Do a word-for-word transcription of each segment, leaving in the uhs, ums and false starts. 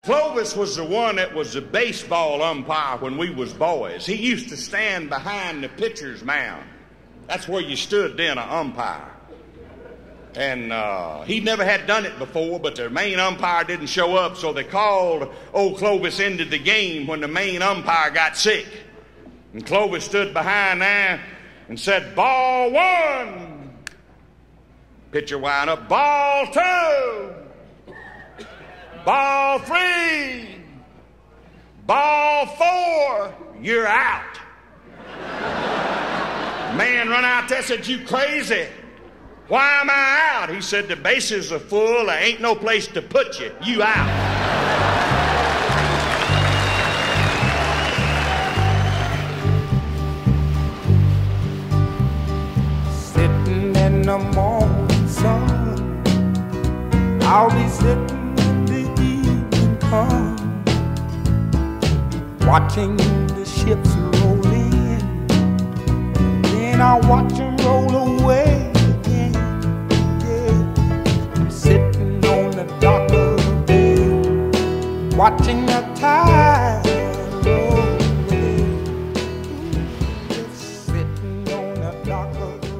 Clovis was the one that was the baseball umpire when we was boys. He used to stand behind the pitcher's mound. That's where you stood then, an umpire. And uh, he never had done it before, but the main umpire didn't show up, so they called old Clovis into the game when the main umpire got sick. And Clovis stood behind there and said, "Ball one." Pitcher wound up, "Ball two. Ball three. Ball four. You're out." Man run out there and said, "You crazy? Why am I out?" He said, "The bases are full. There ain't no place to put you. You out." Sitting in the morning sun, I'll be sitting watching the ships roll in, then I'll watch them roll away again. Yeah. I'm sitting on the dock of the bay, watching the tide roll away. Just sitting on the dock of the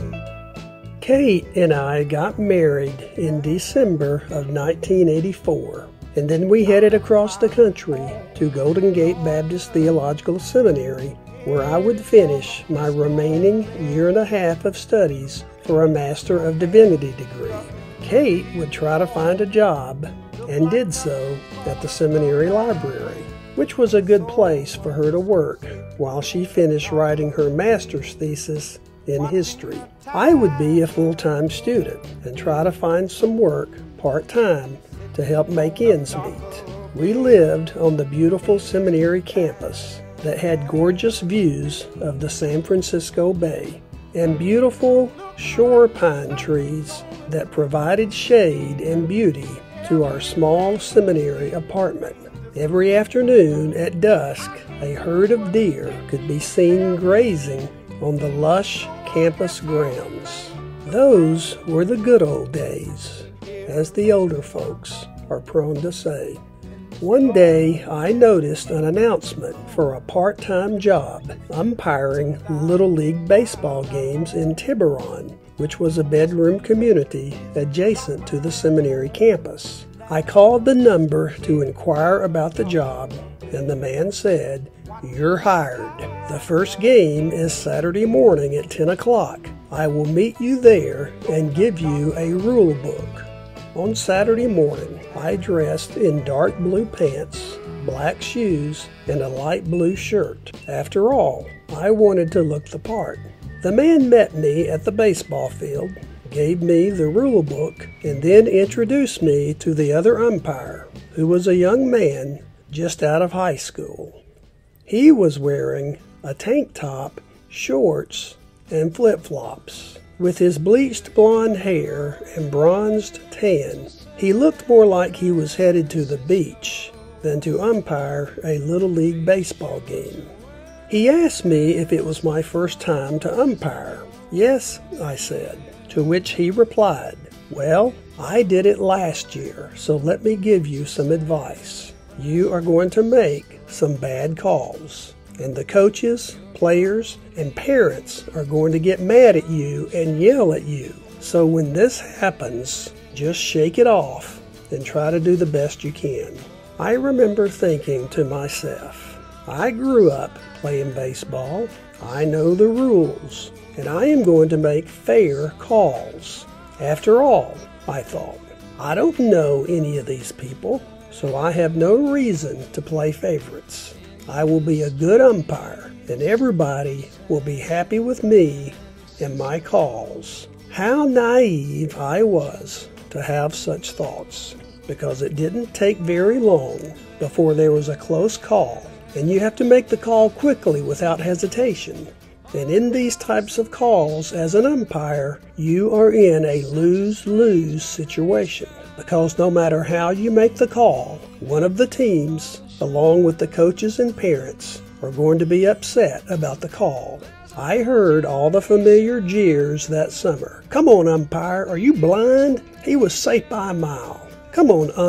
bay. Kate and I got married in December of nineteen eighty-four. And then we headed across the country to Golden Gate Baptist Theological Seminary, where I would finish my remaining year and a half of studies for a Master of Divinity degree. Kate would try to find a job, and did so at the seminary library, which was a good place for her to work while she finished writing her master's thesis in history. I would be a full-time student and try to find some work part-time to help make ends meet. We lived on the beautiful seminary campus that had gorgeous views of the San Francisco Bay and beautiful shore pine trees that provided shade and beauty to our small seminary apartment. Every afternoon at dusk, a herd of deer could be seen grazing on the lush campus grounds. Those were the good old days, as the older folks are prone to say. One day, I noticed an announcement for a part-time job umpiring Little League baseball games in Tiburon, which was a bedroom community adjacent to the seminary campus. I called the number to inquire about the job, and the man said, "You're hired. The first game is Saturday morning at ten o'clock. I will meet you there and give you a rule book." On Saturday morning, I dressed in dark blue pants, black shoes, and a light blue shirt. After all, I wanted to look the part. The man met me at the baseball field, gave me the rule book, and then introduced me to the other umpire, who was a young man just out of high school. He was wearing a tank top, shorts, and flip-flops. With his bleached blonde hair and bronzed tan, he looked more like he was headed to the beach than to umpire a Little League baseball game. He asked me if it was my first time to umpire. "Yes," I said, to which he replied, "Well, I did it last year, so let me give you some advice. You are going to make some bad calls, and the coaches, players, and parents are going to get mad at you and yell at you. So when this happens, just shake it off and try to do the best you can." I remember thinking to myself, I grew up playing baseball. I know the rules, and I am going to make fair calls. After all, I thought, I don't know any of these people, so I have no reason to play favorites. I will be a good umpire, and everybody will be happy with me and my calls. How naive I was to have such thoughts, because it didn't take very long before there was a close call, and you have to make the call quickly without hesitation. And in these types of calls, as an umpire, you are in a lose-lose situation, because no matter how you make the call, one of the teams, along with the coaches and parents, are going to be upset about the call. I heard all the familiar jeers that summer. "Come on, umpire, are you blind? He was safe by a mile. Come on, ump,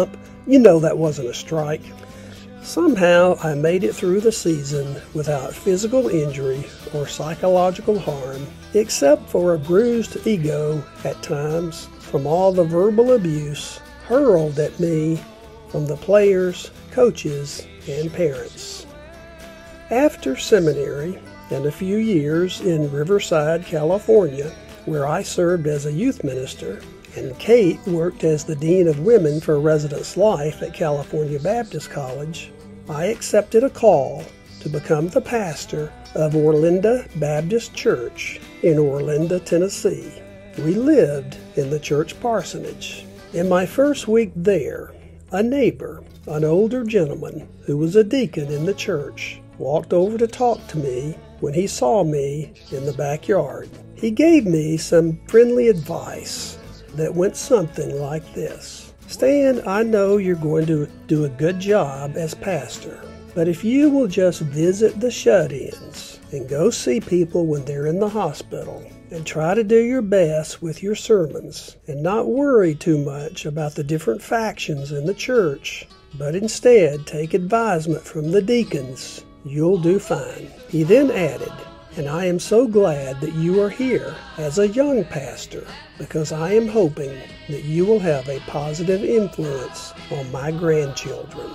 You know that wasn't a strike. Somehow I made it through the season without physical injury or psychological harm, except for a bruised ego at times from all the verbal abuse hurled at me from the players, coaches, and parents. After seminary and a few years in Riverside, California, where I served as a youth minister, and Kate worked as the Dean of Women for Residence Life at California Baptist College, I accepted a call to become the pastor of Orlinda Baptist Church in Orlinda, Tennessee. We lived in the church parsonage. In my first week there, a neighbor, an older gentleman who was a deacon in the church, walked over to talk to me when he saw me in the backyard. He gave me some friendly advice that went something like this. Stan, I know you're going to do a good job as pastor, but if you will just visit the shut-ins and go see people when they're in the hospital and try to do your best with your sermons and not worry too much about the different factions in the church, but instead take advisement from the deacons, you'll do fine. He then added, and I am so glad that you are here as a young pastor, because I am hoping that you will have a positive influence on my grandchildren.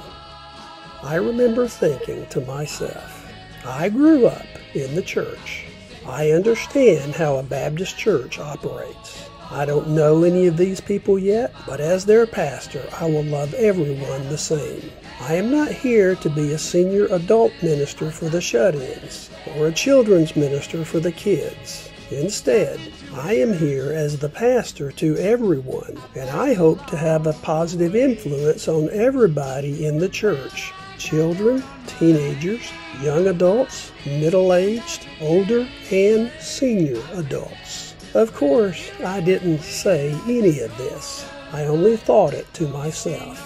I remember thinking to myself, I grew up in the church. I understand how a Baptist church operates. I don't know any of these people yet, but as their pastor, I will love everyone the same. I am not here to be a senior adult minister for the shut-ins or a children's minister for the kids. Instead, I am here as the pastor to everyone, and I hope to have a positive influence on everybody in the church. Children, teenagers, young adults, middle-aged, older, and senior adults. Of course, I didn't say any of this. I only thought it to myself.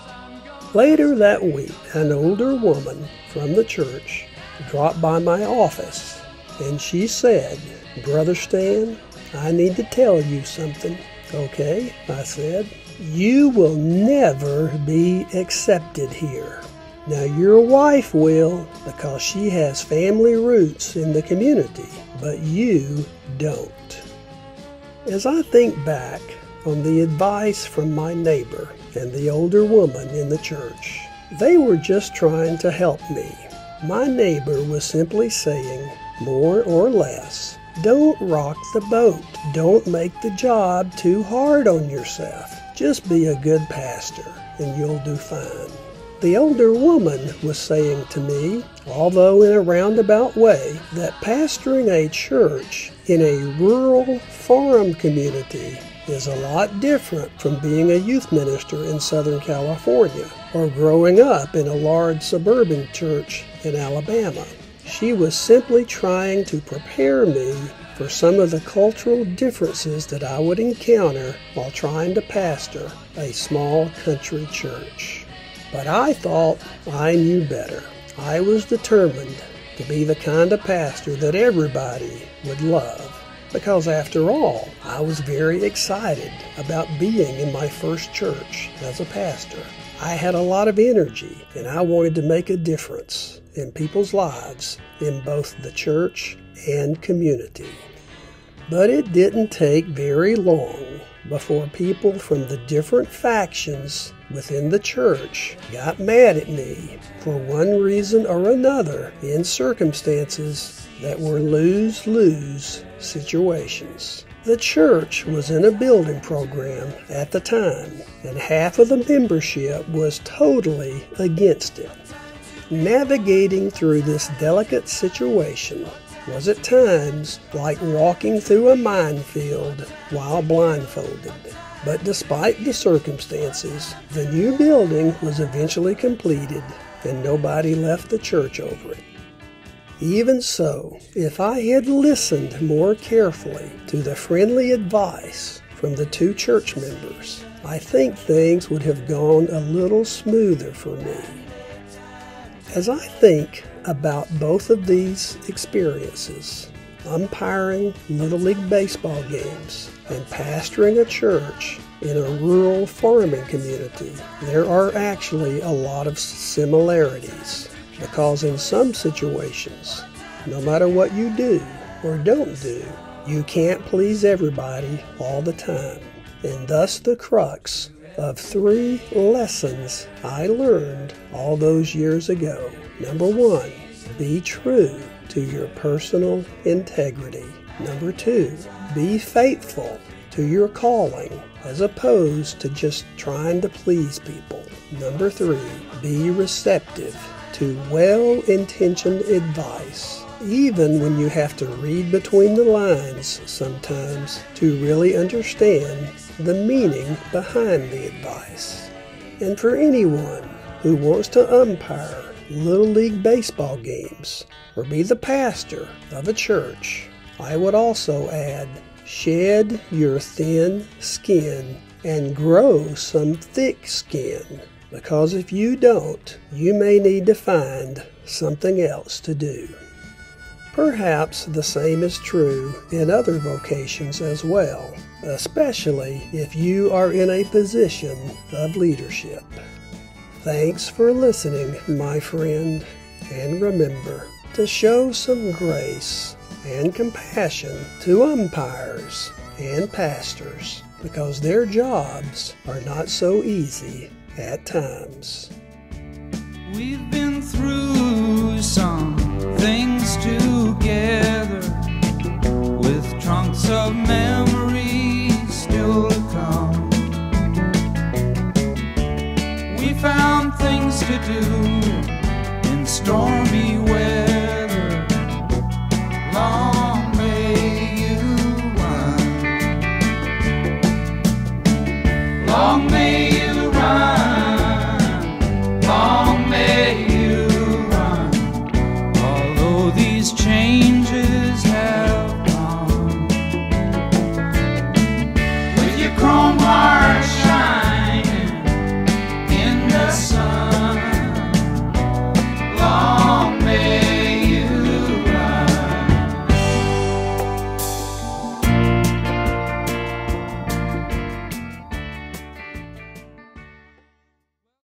Later that week, an older woman from the church dropped by my office, and she said, Brother Stan, I need to tell you something. Okay, I said. You will never be accepted here. Now your wife will, because she has family roots in the community, but you don't. As I think back on the advice from my neighbor and the older woman in the church, they were just trying to help me. My neighbor was simply saying, more or less, don't rock the boat. Don't make the job too hard on yourself. Just be a good pastor and you'll do fine. The older woman was saying to me, although in a roundabout way, that pastoring a church in a rural farm community is a lot different from being a youth minister in Southern California or growing up in a large suburban church in Alabama. She was simply trying to prepare me for some of the cultural differences that I would encounter while trying to pastor a small country church. But I thought I knew better. I was determined to be the kind of pastor that everybody would love. Because after all, I was very excited about being in my first church as a pastor. I had a lot of energy and I wanted to make a difference in people's lives in both the church and community. But it didn't take very long before people from the different factions within the church got mad at me for one reason or another in circumstances that were lose-lose situations. The church was in a building program at the time, and half of the membership was totally against it. Navigating through this delicate situation was at times like walking through a minefield while blindfolded. But despite the circumstances, the new building was eventually completed and nobody left the church over it. Even so, if I had listened more carefully to the friendly advice from the two church members, I think things would have gone a little smoother for me. As I think about both of these experiences, umpiring Little League baseball games and pastoring a church in a rural farming community, there are actually a lot of similarities, because in some situations, no matter what you do or don't do, you can't please everybody all the time. And thus the crux of three lessons I learned all those years ago. Number one, be true to your personal integrity. Number two, be faithful to your calling as opposed to just trying to please people. Number three, be receptive to well-intentioned advice, even when you have to read between the lines sometimes to really understand the meaning behind the advice. And for anyone who wants to umpire Little League baseball games or be the pastor of a church, I would also add, shed your thin skin and grow some thick skin, because if you don't, you may need to find something else to do. Perhaps the same is true in other vocations as well, especially if you are in a position of leadership. Thanks for listening, my friend, and remember to show some grace and compassion to umpires and pastors, because their jobs are not so easy at times. We've been through some things together, with trunks of memories still to come. We found things to do in stormy